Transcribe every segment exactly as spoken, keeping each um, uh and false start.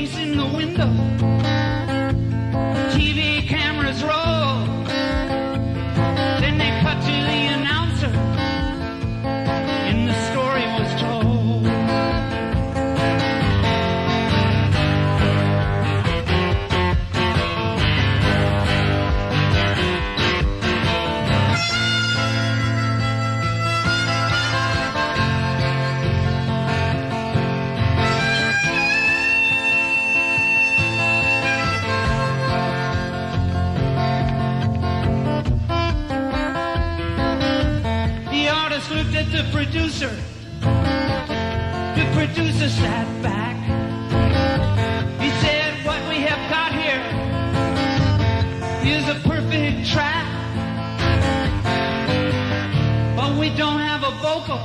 face in the window. T V cameras roll. Then they cut to the announcer, and the story was told. Looked at the producer. The producer sat back. He said, what we have got here is a perfect track, but we don't have a vocal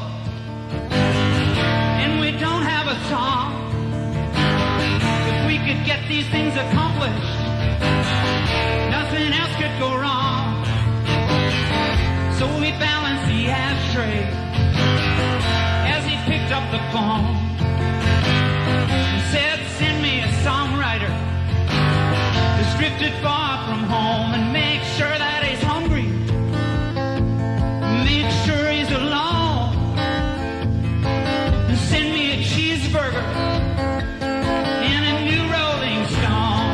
and we don't have a song. If we could get these things accomplished, nothing else could go wrong. So we balanced the ashtray as he picked up the phone and said, send me a songwriter who's drifted far from home, and make sure that he's hungry, make sure he's alone, and send me a cheeseburger and a new Rolling Stone.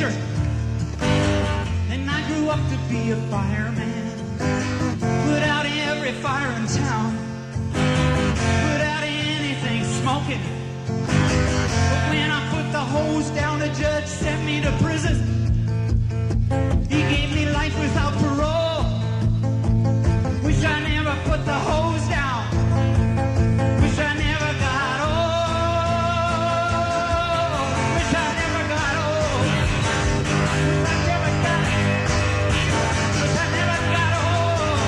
soldier. Then I grew up to be a fireman. Put out every fire in town. Put out anything smoking. But when I put the hose down, the judge sent me to prison. He gave me life without parole. Wish I never put the hose down. Wish I never got old. Wish I never got old. Wish I never got. Wish I never got old.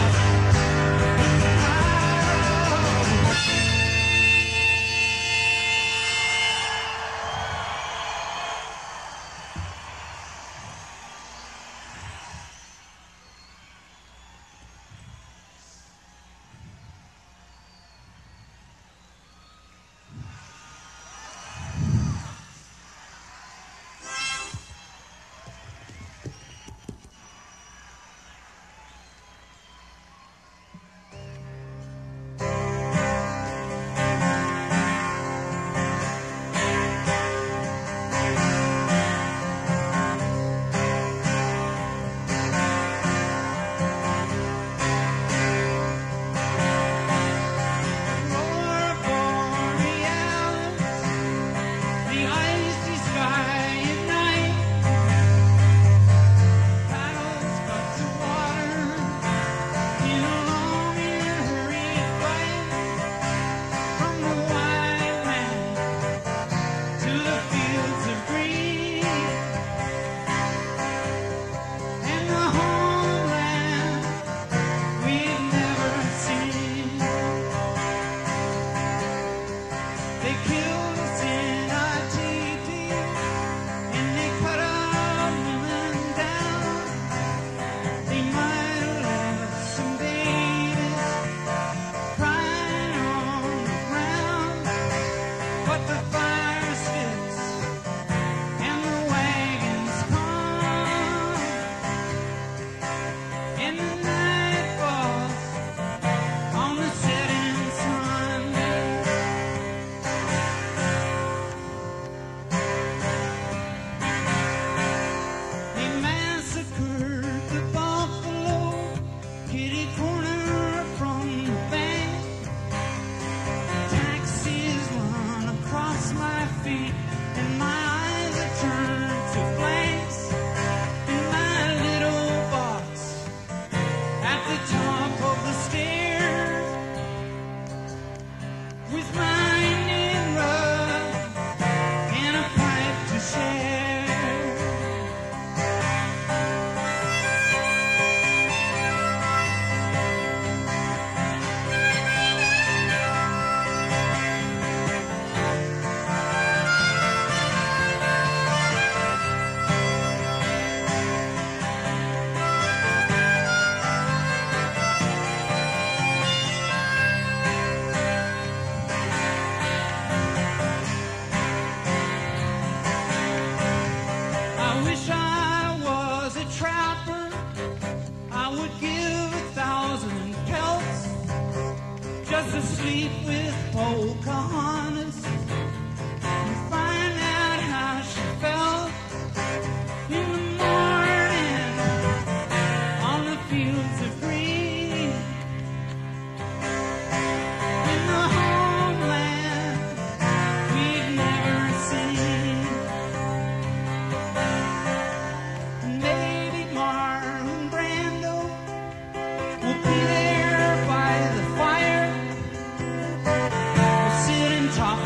Talk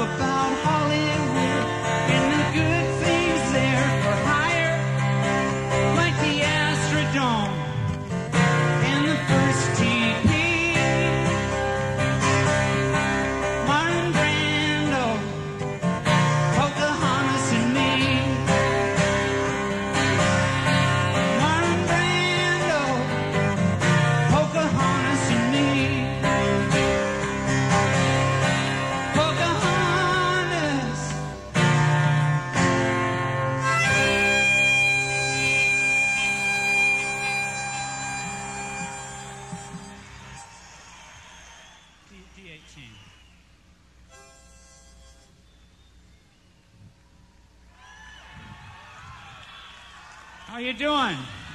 How you doing?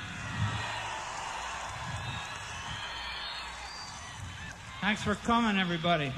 Thanks for coming, everybody.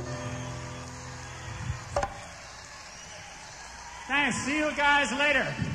Thanks. See you guys later.